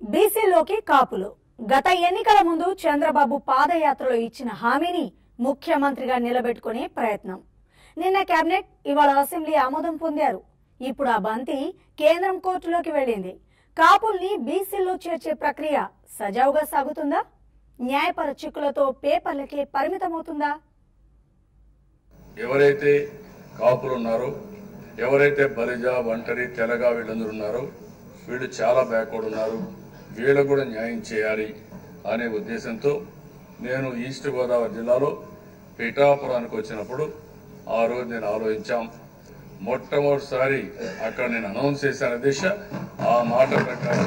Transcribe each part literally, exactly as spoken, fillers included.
బీసీలోకి కాపులు గత ఎన్నికల ముందు చంద్రబాబు పాదయాత్రలో ఇచ్చిన హామీని ముఖ్యమంత్రిగా నిలబెట్టుకునే ప్రయత్నం. నిన్న కేబినెట్ ఇవాళ అసెంబ్లీ ఆమోదం పొందారు. ఇప్పుడు ఆ బంతి కేంద్రం కోర్టులోకి వెళ్ళింది. కాపుల్ని బీసీల్లో చేర్చే ప్రక్రియ సజావుగా సాగుతుందా? న్యాయపర చిక్కులతో పేపర్లకే పరిమితమవుతుందా? ఎవరైతే కాపులు ఉన్నారో, ఎవరైతే బలిజ, ఒంటరి, తెలగ వీళ్ళందరూ ఉన్నారో వీళ్ళు చాలా బ్యాక్వర్డ్ ఉన్నారు, వీళ్ళకు కూడా న్యాయం చేయాలి అనే ఉద్దేశంతో నేను ఈస్ట్ గోదావరి జిల్లాలో పిఠాపురానికి వచ్చినప్పుడు ఆ రోజు నేను ఆలోచించాం. మొట్టమొదటిసారి అక్కడ నేను అనౌన్స్ చేశాను దిశ ఆ మాట ప్రకారం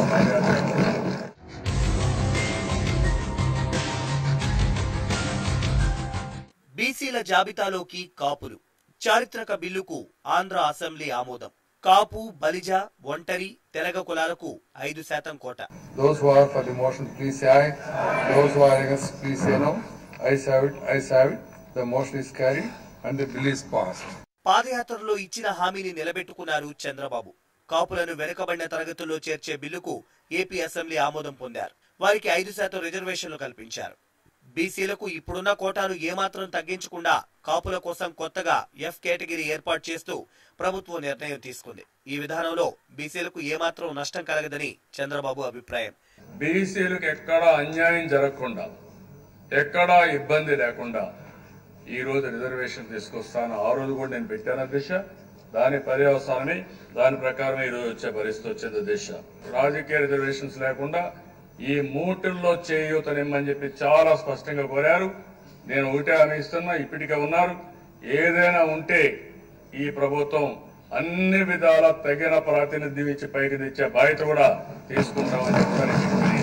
బీసీల జాబితాలోకి కాపులు చారిత్రక బిల్లుకు ఆంధ్ర అసెంబ్లీ ఆమోదం. కాపు, బలిజ, ఒంటరి, తెలగ కులాలకు ఐదు శాతం కోట. Those who are for the motion, please say aye. Those who are against, please say no. Ayes have it. Ayes have it. The motion is carried and the bill is passed. పాదయాత్రలో ఇచ్చిన హామీని నిలబెట్టుకున్నారు చంద్రబాబు. కాపులను వెనుకబడిన తరగతుల్లో చేర్చే బిల్లుకు AP assembly ఆమోదం పొందారు. వారికి ఐదు శాతం రిజర్వేషన్లు కల్పించారు. బీసీలకు ఇప్పుడున్న కోటాను ఏమాత్రం తగ్గించకుండా కాపుల కోసం కొత్తగా ఎఫ్ కేటగిరీ ఏర్పాటు చేస్తూ ప్రభుత్వం నిర్ణయం తీసుకుంది. ఈ విధానంలో బీసీలకు ఏమాత్రం నష్టం కలగదని చంద్రబాబు అభిప్రాయం. బీసీలకు ఎక్కడా అన్యాయం జరగకుండా, ఎక్కడా ఇబ్బంది లేకుండా ఈ రోజు రిజర్వేషన్ తీసుకొస్తాను. ఆ రోజు కూడా నేను పెట్టాను దిశ. దాని పర్యవసానమే దాని ప్రకారం ఈ రోజు వచ్చే పరిస్థితి వచ్చింది దిశ. రాజకీయ రిజర్వేషన్స్ లేకుండా ఈ మూటిల్లో చేయూతనిమ్మని చెప్పి చాలా స్పష్టంగా కోరారు. నేను ఒకటే హామీ ఇస్తున్నా, ఇప్పటికే ఉన్నారు. ఏదైనా ఉంటే ఈ ప్రభుత్వం అన్ని విధాల తగిన ప్రాతినిధ్యం ఇచ్చి పైకి తెచ్చే బాధ్యత కూడా తీసుకుంటామని చెప్పారు.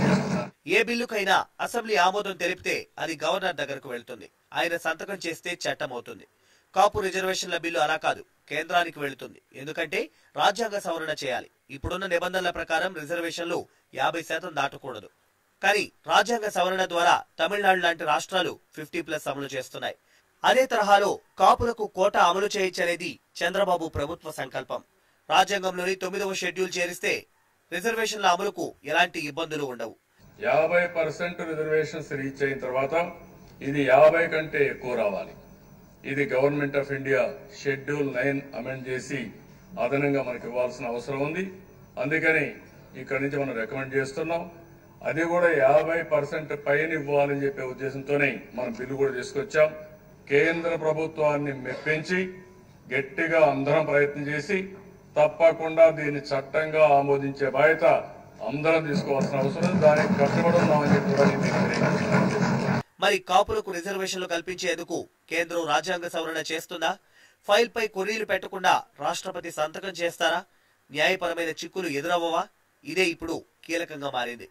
ఏ బిల్లుకైనా అసెంబ్లీ ఆమోదం తెలిపితే అది గవర్నర్ దగ్గరకు వెళ్తుంది. ఆయన సంతకం చేస్తే చట్టం అవుతుంది. కాపు రిజర్వేషన్ల బిల్లు అలా కాదు, కేంద్రానికి వెళుతుంది. ఎందుకంటే రాజ్యాంగ సవరణ చేయాలి. ఇప్పుడున్న నిబంధనల ప్రకారం రిజర్వేషన్లు యాభై శాతం దాటకూడదు. కానీ రాజ్యాంగ సవరణ ద్వారా తమిళనాడు లాంటి రాష్ట్రాలు ఫిఫ్టీ ప్లస్ అమలు చేస్తున్నాయి. అదే తరహాలో కాపులకు కోటా అమలు చేయించనేది చంద్రబాబు ప్రభుత్వ సంకల్పం. రాజ్యాంగంలోని తొమ్మిదవ షెడ్యూల్ చేరిస్తే రిజర్వేషన్ల అమలుకు ఎలాంటి ఇబ్బందులు ఉండవు. యాభై పర్సెంట్ రిజర్వేషన్స్ రీచ్ అయిన తర్వాత ఇది యాభై కంటే ఎక్కువ రావాలి. ఇది government of India schedule nine amend చేసి అదనంగా మనకు ఇవ్వాల్సిన అవసరం ఉంది. అందుకని ఇక్కడి నుంచి మనం రికమెండ్ చేస్తున్నాం. అది కూడా యాభై పర్సెంట్ పైన ఇవ్వాలని చెప్పే ఉద్దేశంతోనే మనం బిల్లు కూడా తీసుకొచ్చాం. కేంద్ర ప్రభుత్వాన్ని మెప్పించి గట్టిగా అందరం ప్రయత్నం చేసి తప్పకుండా దీన్ని చట్టంగా ఆమోదించే బాధ్యత అందరం తీసుకోవాల్సిన అవసరం, దానికి కట్టుబడి ఉన్నామని చెప్పి. మరి కాపులకు రిజర్వేషన్లు కల్పించేందుకు కేంద్రం రాజ్యాంగ సవరణ చేస్తుందా? ఫైల్ పై కొర్రీలు పెట్టకుండా రాష్ట్రపతి సంతకం చేస్తారా? న్యాయపరమైన చిక్కులు ఎదురవ్వవా? ఇదే ఇప్పుడు కీలకంగా మారింది.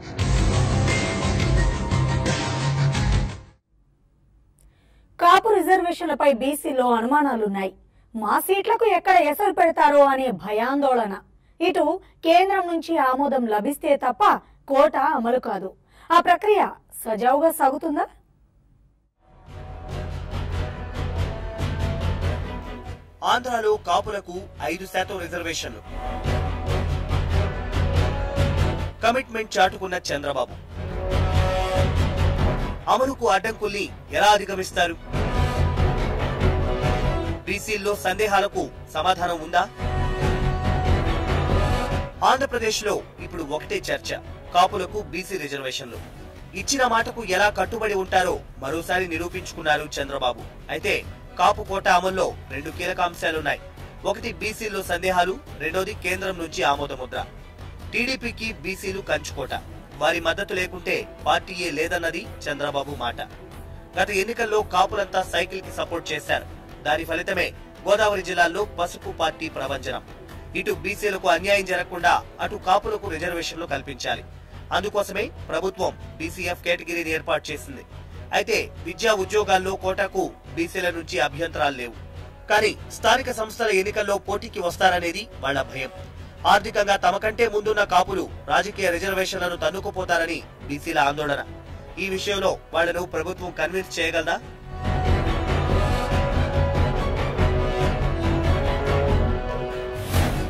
కాపు రిజర్వేషన్లపై బీసీలో అనుమానాలున్నాయి. మా సీట్లకు ఎక్కడ ఎసరు పెడతారో అనే భయాందోళన. ఇటు కేంద్రం నుంచి ఆమోదం లభిస్తే తప్ప కోటా అమలు కాదు. ఆ ప్రక్రియ సజావుగా సాగుతుందా? ఆంధ్రాలో కాపులకు ఐదు శాతం రిజర్వేషన్లు కమిట్మెంట్ చాటుకున్న చంద్రబాబు అమలుకు అడ్డంకుల్ని ఎలా అధిగమిస్తారు? బీసీల్లో సందేహాలకు సమాధానం ఉందా? ఆంధ్రప్రదేశ్ లో ఇప్పుడు ఒకటే చర్చ, కాపులకు బీసీ రిజర్వేషన్లు. ఇచ్చిన మాటకు ఎలా కట్టుబడి ఉంటారో మరోసారి నిరూపించుకున్నారు చంద్రబాబు. అయితే కాపు కోటా అమల్లో రెండు కీలక అంశాలున్నాయి. ఒకటి బీసీల్లో సందేహాలు, రెండోది కేంద్రం నుంచి ఆమోదముద్ర. టీడీపీకి బీసీలు కంచుకోట. వారి మద్దతు లేకుంటే పార్టీయే లేదన్నది చంద్రబాబు మాట. గత ఎన్నికల్లో కాపులంతా సైకిల్ కి సపోర్ట్ చేశారు. దాని ఫలితమే గోదావరి జిల్లాల్లో పసుపు పార్టీ ప్రభంజనం. ఇటు బీసీలకు అన్యాయం జరగకుండా అటు కాపులకు రిజర్వేషన్లు కల్పించాలి. అందుకోసమే ప్రభుత్వం బీసీఎఫ్ కేటగిరీని ఏర్పాటు చేసింది. అయితే విద్యా ఉద్యోగాల్లో కోటాకు బీసీల నుంచి అభ్యంతరాలు లేవు. కానీ స్థానిక సంస్థల ఎన్నికల్లో పోటీకి వస్తారనేది వాళ్ల భయం. ఆర్థికంగా తమ కంటే ముందున్న కాపులు రాజకీయ రిజర్వేషన్లను తన్నుకుపోతారని బీసీల ఆందోళన. ఈ విషయంలో వాళ్లను ప్రభుత్వం కన్విన్స్ చేయగలదా?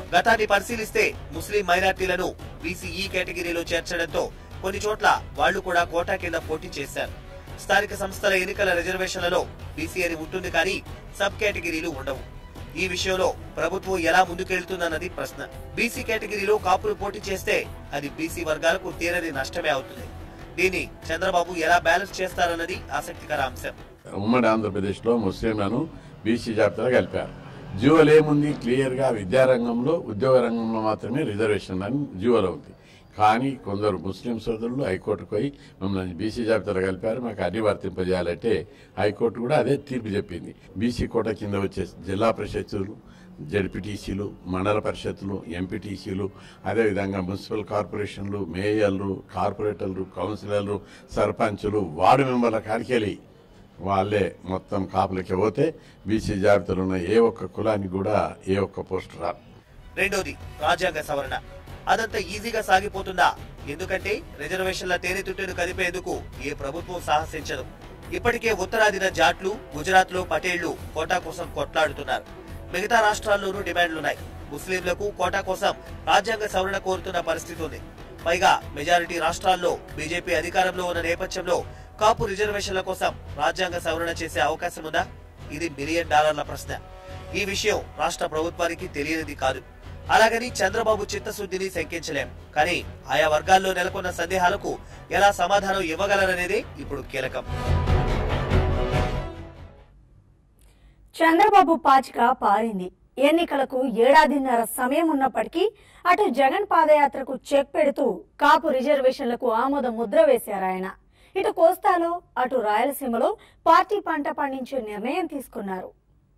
గతాన్ని పరిశీలిస్తే ముస్లిం మైనార్టీలను బీసీఈ కేటగిరీలో చేర్చడంతో కొన్ని చోట్ల వాళ్లు కూడా కోటా కింద పోటీ చేశారు. స్థానిక సంస్థల ఎన్నికల రిజర్వేషన్లలో బీసీ అని ఉంటుంది కానీ సబ్ కేటగిరీలు ఉండవు. ఈ విషయంలో ప్రభుత్వం ఎలా ముందుకెళ్తుందన్నది ప్రశ్న. బీసీ కేటగిరీలో కాపులు పోటీ చేస్తే అది బీసీ వర్గాలకు తీరని నష్టమే అవుతుంది. దీన్ని చంద్రబాబు ఎలా బ్యాలెన్స్ చేస్తారన్నది ఆసక్తికర అంశం. ఉమ్మడి ఆంధ్రప్రదేశ్ లో ముస్లింలను బీసీ జాబితాలో కలిపారు. జియోలో ఏముంది? క్లియర్ గా విద్యారంగంలో ఉద్యోగ రంగంలో మాత్రమే రిజర్వేషన్ అని జియోలో ఉంది. కానీ కొందరు ముస్లిం సోదరులు హైకోర్టుకు పోయి మమ్మల్ని బీసీ జాబితాలో కలిపారు, మాకు అన్ని వర్తింపజేయాలంటే హైకోర్టు కూడా అదే తీర్పు చెప్పింది. బీసీ కోట కింద వచ్చే జిల్లా పరిషత్తులు, జడ్పీటీసీలు, మండల పరిషత్తులు, ఎంపీటీసీలు, అదేవిధంగా మున్సిపల్ కార్పొరేషన్లు, మేయర్లు, కార్పొరేటర్లు, కౌన్సిలర్లు, సర్పంచులు, వార్డు మెంబర్ల కాడికెళ్ళి వాళ్ళే మొత్తం కాపులకి పోతే బీసీ జాబితాలో ఉన్న ఏ ఒక్క కులానికి కూడా ఏ ఒక్క పోస్టు రాదు. రెండోది రాజ్యాంగ సవరణ. అదంతా ఈజీగా సాగిపోతుందా? ఎందుకంటే రిజర్వేషన్ల తేనెతుట్టెను కదిపేందుకు ఏ ప్రభుత్వం సాహసించదు. ఇప్పటికే ఉత్తరాదిన జాట్లు, గుజరాత్ లో పటేళ్లు కోటా కోసం కొట్లాడుతున్నారు. మిగతా రాష్ట్రాల్లోనూ డిమాండ్లున్నాయి. ముస్లింలకు కోటా కోసం రాజ్యాంగ సవరణ కోరుతున్న పరిస్థితి ఉంది. పైగా మెజారిటీ రాష్ట్రాల్లో బీజేపీ అధికారంలో ఉన్న నేపథ్యంలో కాపు రిజర్వేషన్ల కోసం రాజ్యాంగ సవరణ చేసే అవకాశం ఉందా? ఇది మిలియన్ డాలర్ల ప్రశ్న. ఈ విషయం రాష్ట్ర ప్రభుత్వానికి తెలియనిది కాదు. అలాగని చంద్రబాబు చిత్తశుద్ధిని శంకించలేం. కానీ ఆయా వర్గాల్లో నెలకొన్న సందేహాలకు ఎలా సమాధానం ఇవ్వగలరనేదే ఇప్పుడు కీలకం. చంద్రబాబు పాచిక పారింది. ఎన్నికలకు ఏడాదిన్నర సమయం ఉన్నప్పటికీ అటు జగన్ పాదయాత్రకు చెక్ పెడుతూ కాపు రిజర్వేషన్లకు ఆమోద ముద్ర వేశారాయన. ఇటు కోస్తాలో అటు రాయలసీమలో పార్టీ పంట పండించే నిర్ణయం తీసుకున్నారు.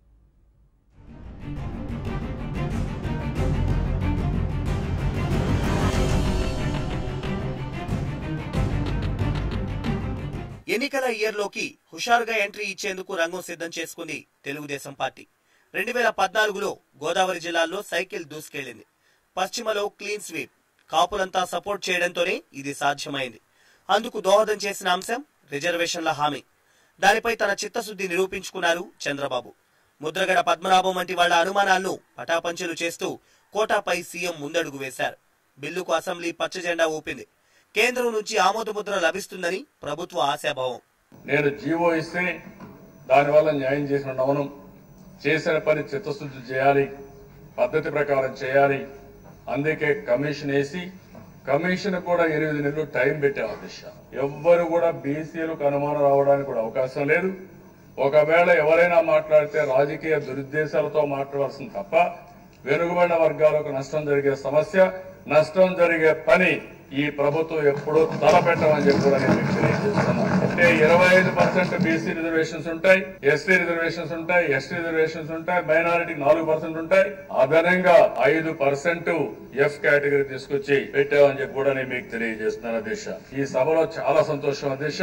ఎన్నికల ఇయర్ లోకి హుషారుగా ఎంట్రీ ఇచ్చేందుకు రంగం సిద్ధం చేసుకుంది తెలుగుదేశం పార్టీ. రెండు వేల పద్నాలుగులో గోదావరి జిల్లాల్లో సైకిల్ దూసుకెళ్లింది. పశ్చిమలో క్లీన్ స్వీప్, కాపులంతా సపోర్ట్ చేయడంతోనే ఇది సాధ్యమైంది. అందుకు దోహదం చేసిన అంశం రిజర్వేషన్ల హామీ. దానిపై తన చిత్తశుద్ధి నిరూపించుకున్నారు చంద్రబాబు. ముద్రగడ పద్మనాభం వంటి వాళ్ల అనుమానాలను పటాపంచలు చేస్తూ కోటాపై సీఎం ముందడుగు వేశారు. బిల్లుకు అసెంబ్లీ పచ్చజెండా ఊపింది. కేంద్రం నుంచి ఆమోద ముద్ర లభిస్తుందని ప్రభుత్వ ఆశాభావం. నేను జీవో ఇస్తే దానివల్ల న్యాయం చేసిన నవనం చేసిన పని చిత్తశుద్ధి చేయాలి, పద్ధతి ప్రకారం చేయాలి. అందుకే కమిషన్ వేసి కమిషన్ కూడా ఎనిమిది నెలలు టైం పెట్టే దిశ. ఎవ్వరు కూడా బీసీలకు అనుమానం రావడానికి కూడా అవకాశం లేదు. ఒకవేళ ఎవరైనా మాట్లాడితే రాజకీయ దురుద్దేశాలతో మాట్లాడాల్సింది తప్ప వెనుకబడిన వర్గాలకు నష్టం జరిగే సమస్య, నష్టం జరిగే పని ఈ ప్రభుత్వం ఎప్పుడూ తలపెట్టమని చెప్పి కూడా నేను తెలియజేస్తున్నాను. అంటే ఇరవై ఐదు పర్సెంట్ బీసీ రిజర్వేషన్స్ ఉంటాయి, ఎస్టీ రిజర్వేషన్స్ ఉంటాయి, ఎస్టీ రిజర్వేషన్స్ ఉంటాయి, మైనారిటీ నాలుగు పర్సెంట్ ఉంటాయి. అదనంగా ఐదు పర్సెంట్ ఎఫ్ కేటగిరీ తీసుకొచ్చి పెట్టామని చెప్పి కూడా నేను మీకు తెలియజేస్తున్నాను అధ్యక్ష. ఈ సభలో చాలా సంతోషం అధ్యక్ష.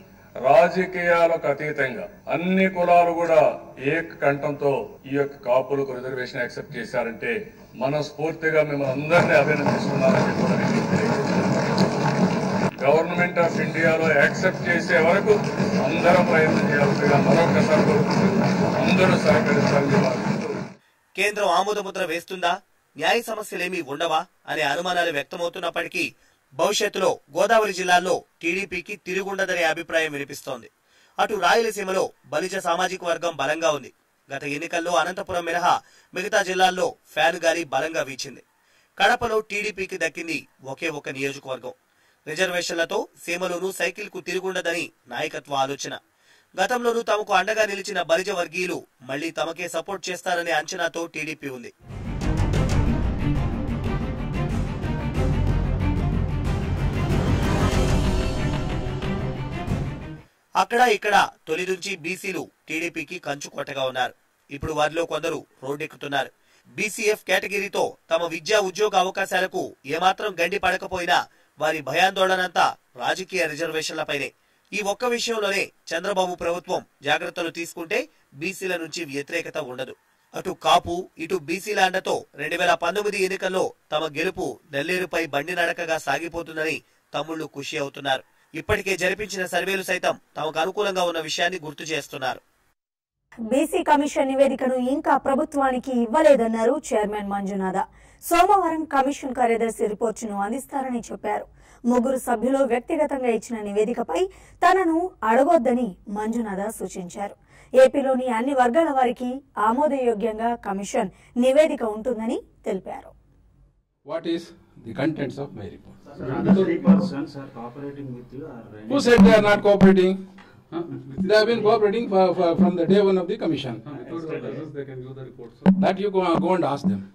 రాజకీయాలకు అతీతంగా అన్ని కులాలు కూడా ఏక కంఠంతో ఈ యొక్క కాపులకు రిజర్వేషన్ యాక్సెప్ట్ చేశారంటే మనస్ఫూర్తిగా మిమ్మల్ని అందరినీ అభినందిస్తున్నారని చెప్పి కూడా నేను తెలియజేస్తున్నాను. గవర్నమెంట్ ఆఫ్ ఇండియాలో యాక్సెప్ట్ చేసే వరకు అందరం ప్రయత్నం చేయాల్సిందిగా మరొకసారి అందరూ సహకరిస్తారని. కేంద్రం ఆమోద ముద్ర వేస్తుందా, న్యాయ సమస్యలేమీ ఉండవా అనే అనుమానాలు వ్యక్తమవుతున్నప్పటికీ భవిష్యత్తులో గోదావరి జిల్లాల్లో టీడీపీకి తిరుగుండదనే అభిప్రాయం వినిపిస్తోంది. అటు రాయలసీమలో బలిజ సామాజిక వర్గం బలంగా ఉంది. గత ఎన్నికల్లో అనంతపురం మినహా మిగతా జిల్లాల్లో ఫ్యాన్ గాలి బలంగా వీచింది. కడపలో టీడీపీకి దక్కింది ఒకే ఒక నియోజకవర్గం. రిజర్వేషన్లతో సీమలోనూ సైకిల్ కు తిరుగుండదని నాయకత్వ ఆలోచన. గతంలోనూ తమకు అండగా నిలిచిన బలిజ వర్గీయులు మళ్లీ తమకే సపోర్ట్ చేస్తారనే అంచనాతో టీడీపీ ఉంది. అక్కడ ఇక్కడ తొలి నుంచి బీసీలు టీడీపీకి కంచుకోటగా ఉన్నారు. ఇప్పుడు వారిలో కొందరు రోడ్డెక్కుతున్నారు. బీసీఎఫ్ కేటగిరీతో తమ విద్యా ఉద్యోగ అవకాశాలకు ఏమాత్రం గండి పడకపోయినా వారి భయాందోళనంతా రాజకీయ రిజర్వేషన్లపైనే. ఈ ఒక్క విషయంలోనే చంద్రబాబు ప్రభుత్వం జాగ్రత్తలు తీసుకుంటే బీసీల నుంచి వ్యతిరేకత ఉండదు. అటు కాపు ఇటు బీసీల అండతో రెండు వేల పంతొమ్మిది ఎన్నికల్లో తమ గెలుపు నెల్లేరుపై బండి నడకగా సాగిపోతుందని తమ్ముళ్లు ఖుషి అవుతున్నారు. ఇప్పటికే జరిపించిన సర్వేలు సైతం తమకు అనుకూలంగా ఉన్న విషయాన్ని గుర్తు చేస్తున్నారు. బీసీ కమిషన్ నివేదికను ఇంకా ప్రభుత్వానికి ఇవ్వలేదన్నారు చైర్మన్ మంజునాథ. సోమవారం కమిషన్ కార్యదర్శి రిపోర్టును అందిస్తారని చెప్పారు. ముగ్గురు సభ్యులు వ్యక్తిగతంగా ఇచ్చిన నివేదికపై తనను అడగొద్దని మంజునాథ సూచించారు. ఏపీలోని అన్ని వర్గాల వారికి ఆమోదయోగ్యంగా కమిషన్ నివేదిక ఉంటుందని తెలిపారు. What is the contents of my report? Sir, other three persons are cooperating with you or any- Who said they are not cooperating? Huh? They have been cooperating for, for, from the day one of the commission. Yesterday. They can give the reports. That you go, go and ask them.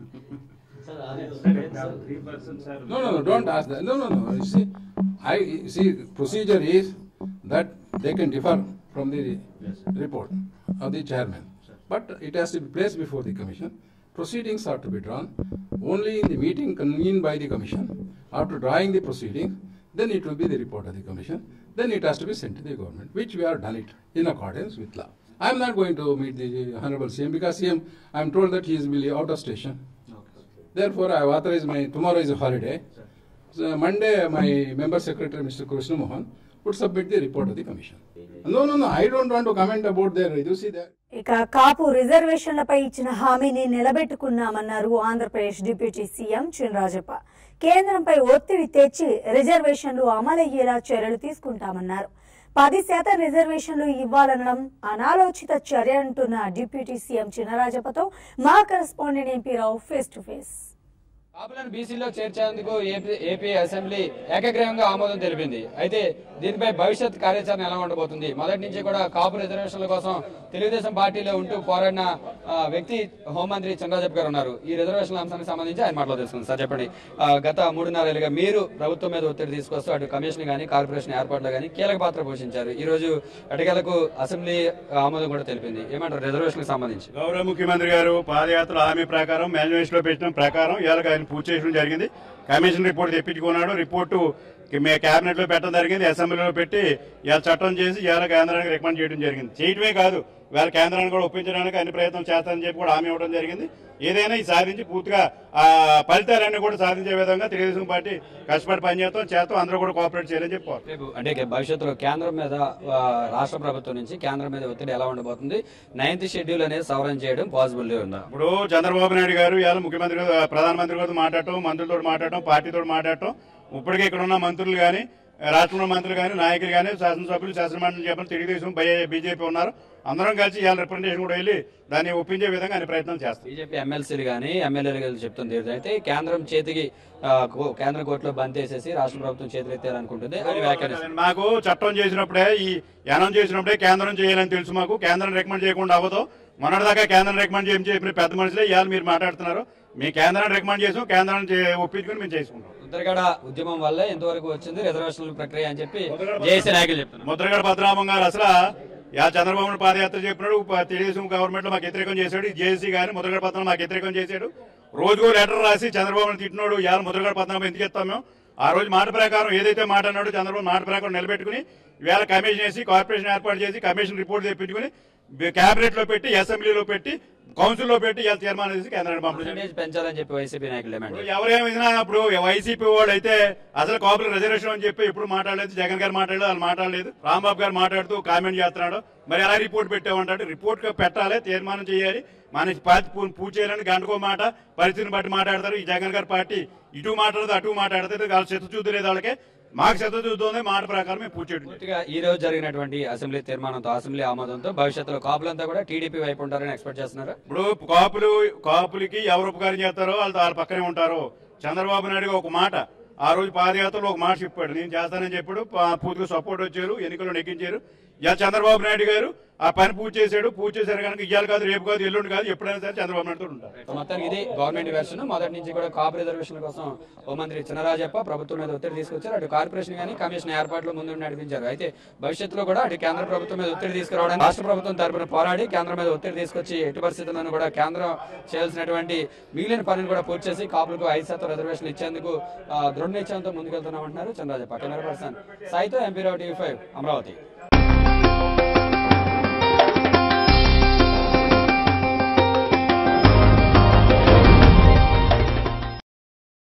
Yesterday, sir, three persons are. No, no, no, don't ask them. No, no, no. You see, I see. Procedure is that they can differ from the Yes, report of the chairman, but it has to be placed before the commission. Proceedings are to be drawn only in the meeting convened by the commission. After drawing the proceedings, then it will be the report of the commission. Then it has to be sent to the government, which we have done it in accordance with law. I am not going to meet the Honorable C M because C M, I am told that he is really out of station. Okay. Therefore, I have authorized my, tomorrow is a holiday. So Monday, my member secretary, Mister Krishna Mohan, would submit the report of the commission. No, no, no, I don't want to comment about their, you see that. ఇక కాపు రిజర్వేషన్లపై ఇచ్చిన హామీని నిలబెట్టుకున్నామన్నారు Andhra Pradesh deputy CM Chinarajappa. కేంద్రంపై ఒత్తిడి తెచ్చి రిజర్వేషన్లు అమలయ్యేలా చర్యలు తీసుకుంటామన్నారు. పది శాతం రిజర్వేషన్లు ఇవ్వాలనడం అనాలోచిత చర్య అంటున్న డిప్యూటీ సీఎం చినరాజప్పతో మా correspondent MP Rao face to face. కాపులను బీసీలో చేర్చేందుకు ఏపీ ఏపీ అసెంబ్లీ ఏకగ్రీవంగా ఆమోదం తెలిపింది. అయితే దీనిపై భవిష్యత్ కార్యాచరణ ఎలా ఉండబోతుంది? మొదటి నుంచి కూడా కాపు రిజర్వేషన్ల కోసం తెలుగుదేశం పార్టీలో ఉంటూ పోరాడిన వ్యక్తి హోంమంత్రి చంద్రబాబు గారు ఉన్నారు. ఈ రిజర్వేషన్ల అంశానికి సంబంధించి ఆయన మాటలో తెలుసుకుంది. సార్ చెప్పండి, గత మూడున్నరేళ్లుగా మీరు ప్రభుత్వం మీద ఒత్తిడి తీసుకొస్తూ అటు కమిషన్ కానీ కార్పొరేషన్ ఏర్పాట్లో కానీ కీలక పాత్ర పోషించారు. ఈ రోజు ఎటకేలకు అసెంబ్లీ ఆమోదం కూడా తెలిపింది. ఏమంటారు రిజర్వేషన్ సంబంధించి? గౌరవ ముఖ్యమంత్రి గారు పాదయాత్ర హామీ ప్రకారం మేనిఫెస్టోలో పెట్టిన ప్రకారం ఇవాళ ఆయన పూర్తి చేయడం జరిగింది. కమిషన్ రిపోర్ట్ తెప్పించుకున్నాడు. రిపోర్టు కేబినెట్ లో పెట్టడం జరిగింది, అసెంబ్లీలో పెట్టి ఇవాళ చట్టం చేసి ఇవాళ కేంద్రానికి రికమెండ్ చేయడం జరిగింది. చేయడమే కాదు, ఇవాళ కేంద్రాన్ని కూడా ఒప్పించడానికి అన్ని ప్రయత్నం చేస్తానని చెప్పి కూడా హామీ ఇవ్వడం జరిగింది. ఏదైనా ఈ సాధించి పూర్తిగా ఆ ఫలితాలన్నీ కూడా సాధించే విధంగా తెలుగుదేశం పార్టీ కష్టపడి పనిచేస్తాం చేస్తాం అందరూ కూడా కోఆపరేట్ చేయాలని చెప్పారు. అంటే భవిష్యత్తులో కేంద్రం మీద రాష్ట్ర ప్రభుత్వం నుంచి కేంద్రం మీద ఒత్తిడి ఎలా ఉండబోతుంది? నైన్త్ షెడ్యూల్ అనేది సవరణ చేయడం పాసిబుల్ ఉందా? ఇప్పుడు చంద్రబాబు నాయుడు గారు ఇవాళ ముఖ్యమంత్రి ప్రధానమంత్రి గారితో మాట్లాడటం, మంత్రులతో మాట్లాడటం, పార్టీతో మాట్లాడటం, ఇప్పటికే ఇక్కడ ఉన్న మంత్రులు కానీ రాష్ట్రంలో మంత్రులు కానీ నాయకులు కానీ శాసనసభ్యులు శాసనమండలి చెప్పిన తెలుగుదేశం బీజేపీ ఉన్నారు. అందరం కలిసి ఇవాళ రిప్రజెంటేషన్ కూడా వెళ్ళి దాన్ని ఒప్పించే విధంగా అన్ని ప్రయత్నం చేస్తాం. బీజేపీ ఎమ్మెల్సీలు కానీ ఎమ్మెల్యేలు చెప్తుంది అయితే కేంద్రం చేతికి కేంద్ర కోర్టులో బంద్ చేసేసి రాష్ట్ర ప్రభుత్వం చేతులు ఎత్తారనుకుంటుంది అని వ్యాఖ్యానిస్తారు. మాకు చట్టం చేసినప్పుడే ఈ అనౌన్స్ చేసినప్పుడే కేంద్రం చేయాలని తెలుసు. మాకు కేంద్రం రికమెండ్ చేయకుండా అవ్వదు. మొన్నటిదాకా కేంద్రం రికమెండ్ చేయని చెప్పిన పెద్ద మనుషులే ఇవాళ మీరు మాట్లాడుతున్నారు. మీ కేంద్రాన్ని రికమెండ్ చేసాం, కేంద్రాన్ని ఒప్పించుకుని మేము చేసుకుంటాం. ముద్రగడ ఉద్యమం వల్ల ఎంతవరకు వచ్చింది రిజర్వేషన్ల ప్రక్రియ అని చెప్పి జేఏసీ నాయకులు చెప్తున్నారు. ముద్రగడ పద్మనాభం గారు అసలు యా చంద్రబాబు పాదయాత్ర చెప్పినాడు, తెలుగుదేశం గవర్నమెంట్ లో మాకు వ్యతిరేకం చేశాడు. జేఏసీ గాని ముద్రగడ పద్మనాభం మాకు వ్యతిరేకం చేశాడు. రోజుకో లెటర్ రాసి చంద్రబాబును తిట్టినాడు. ఇవాళ ముద్రగడ పద్మనాభం ఎందుకు ఇస్తాం మేము? ఆ రోజు మాట ప్రకారం ఏదైతే మాట అన్నాడో చంద్రబాబు మాట ప్రకారం నిలబెట్టుకుని ఇవాళ కమిషన్ వేసి కార్పొరేషన్ ఏర్పాటు చేసి కమిషన్ రిపోర్ట్ తెప్పించుకుని కేబినెట్ లో పెట్టి అసెంబ్లీలో పెట్టి కౌన్సిల్లో పెట్టి ఇవాళ తీర్మానం చేసి కేంద్రానికి పంపించారు. పెంచాలని చెప్పి వైసీపీ నాయకులు ఎవరేమైనా అప్పుడు వైసీపీ వాడు అయితే అసలు కాపుల రిజర్వేషన్ అని చెప్పి ఎప్పుడు మాట్లాడలేదు. జగన్ గారు మాట్లాడలేదు, వాళ్ళు మాట్లాడలేదు. రాంబాబు గారు మాట్లాడుతూ కామెంట్ చేస్తున్నాడు. మరి ఎలా రిపోర్ట్ పెట్టామంటాడు? రిపోర్ట్ పెట్టాలి, తీర్మానం చేయాలి. మన పార్టీ పూర్తి చేయాలని గంటకో మాట పరిస్థితిని బట్టి మాట్లాడతారు. ఈ జగన్ గారి పార్టీ ఇటు మాట్లాడదు అటు మాట్లాడతారు. వాళ్ళు చెత్త చూద్దు లేదు వాళ్ళకి, మాకు చెత్త చూద్దాం మాట ప్రకారం మేము పూర్తి చేయడం. ఈ రోజు జరిగినటువంటి అసెంబ్లీ తీర్మానంతో అసెంబ్లీ ఆమోదంతో భవిష్యత్తులో కాపులంతా కూడా టీడీపీ వైపు ఉంటారని ఎక్స్పెక్ట్ చేస్తున్నారు. ఇప్పుడు కాపులు కాపులకి ఎవరు ఉపకారం చేస్తారో వాళ్ళు వాళ్ళ పక్కనే ఉంటారు. చంద్రబాబు నాయుడు ఒక మాట ఆ రోజు పాదయాత్రలో ఒక మాట చెప్పాడు, నేను చేస్తానని చెప్పాడు. పూర్తిగా సపోర్ట్ వచ్చారు, ఎన్నికల్లో నెగ్గించారు. ఇలా చంద్రబాబు నాయుడు గారు ఆ పని పూర్తి చేశాడు. పూర్తి చేశారు కనుక ఇవాళ కాదు, రేపు కాదు, ఎల్లుండి కాదు, ఎప్పుడైనా సరే చంద్రబాబు నాయుడు ఉంటారు. మొత్తానికి ఇది గవర్నమెంట్ వెర్షన్. మొదటి నుంచి కూడా కాపు రిజర్వేషన్ కోసం హోంమంత్రి చినరాజప్ప ప్రభుత్వం మీద ఒత్తిడి తీసుకొచ్చారు. అటు కార్పొరేషన్ కానీ కమిషన్ ఏర్పాట్లు ముందు నడిపించారు. అయితే భవిష్యత్తులో కూడా అటు కేంద్ర ప్రభుత్వం మీద ఒత్తిడి తీసుకురావడానికి రాష్ట్ర ప్రభుత్వం తరపున పోరాడి కేంద్రం మీద ఒత్తిడి తీసుకొచ్చి ఎటు పరిస్థితులను కూడా కేంద్రం చేయాల్సినటువంటి మిగిలిన పనులు కూడా పూర్తి చేసి కాపులకు ఐదు శాతం రిజర్వేషన్ ఇచ్చేందుకు దృఢ నిశ్చయంతో ముందుకెళ్తున్నామంటున్నారు చంద్రరాజప్ప. కెమెరా పర్సన్ సాయితో MP Rao TV five Amaravati.